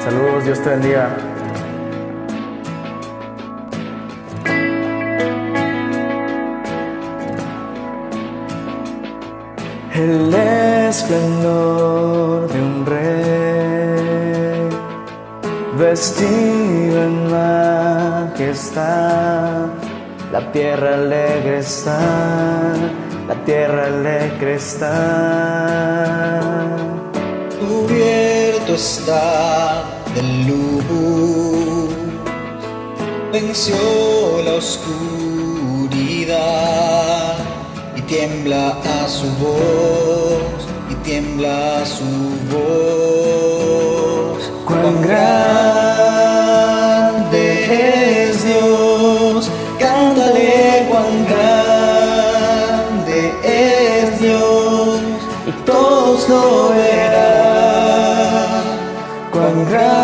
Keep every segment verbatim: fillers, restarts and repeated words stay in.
Saludos, Dios te bendiga. El esplendor de un rey, vestido en majestad, la tierra alegre está, la tierra alegre está. Cubierto está de luz, venció la oscuridad y tiembla a su voz, y tiembla a su voz. Cuán grande es Dios, cántale, cuán grande es Dios, y todos lo verán. Cuán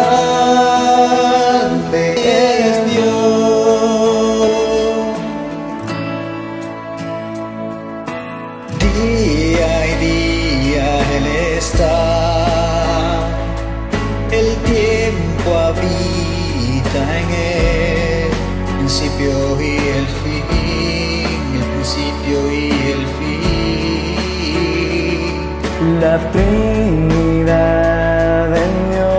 grande es Dios. Día y día Él está, el tiempo habita en Él, principio y el fin, el principio y el fin. La Trinidad en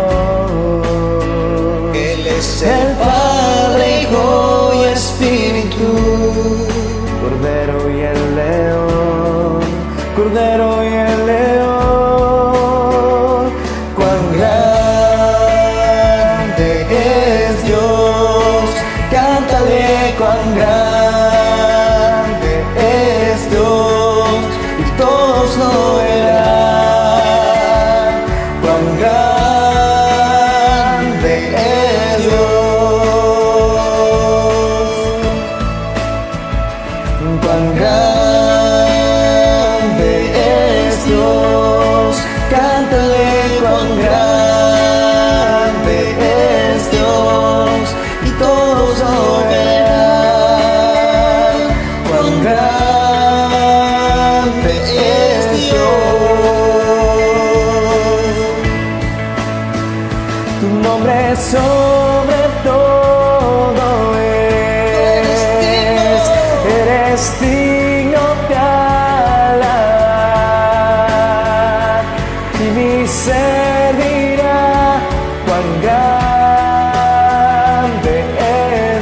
Dios, Él es el Padre, Hijo y Espíritu, Cordero y el león, Cordero y el león. Cuán grande es Dios, cántale, cuán grande es Dios, y todos lo verán. Cuán grande es Dios, cuán grande es Dios, cántale, cuán grande es Dios, y todos lo verán. Cuán grande es Dios, tu nombre sobre todo es, eres digno de alabar, y mi ser dirá cuán grande es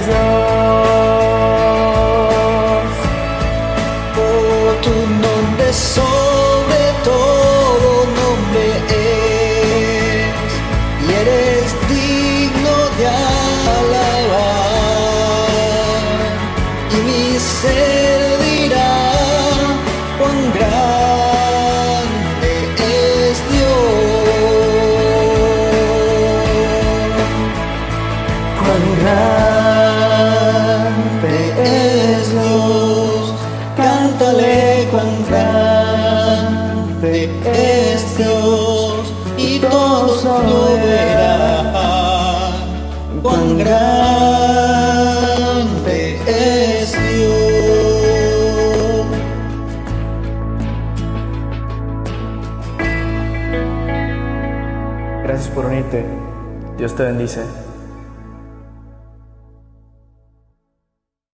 Dios. oh, tu nombre sobre todo nombre es, y eres digno de alabar, y mi ser dirá cuán grande es Dios. Cuán grande es Dios, cántale, cuán grande es Dios, y todos lo verán. Cuán grande es Dios. Gracias por unirte. Dios te bendice.